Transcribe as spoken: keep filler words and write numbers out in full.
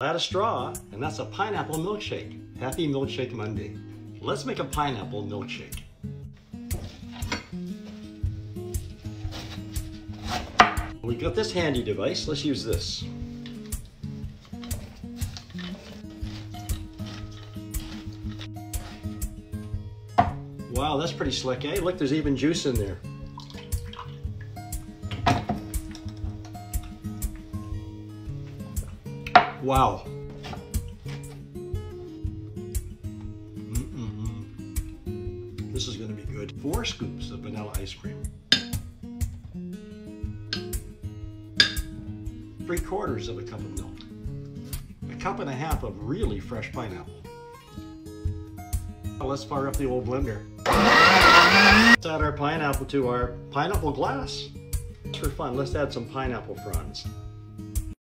Add a straw, and that's a pineapple milkshake. Happy Milkshake Monday. Let's make a pineapple milkshake. We got this handy device. Let's use this. Wow, that's pretty slick, eh? Look, there's even juice in there. Wow. Mm-mm-mm. This is going to be good. Four scoops of vanilla ice cream. Three quarters of a cup of milk. A cup and a half of really fresh pineapple. Now let's fire up the old blender. Let's add our pineapple to our pineapple glass. Just for fun, let's add some pineapple fronds.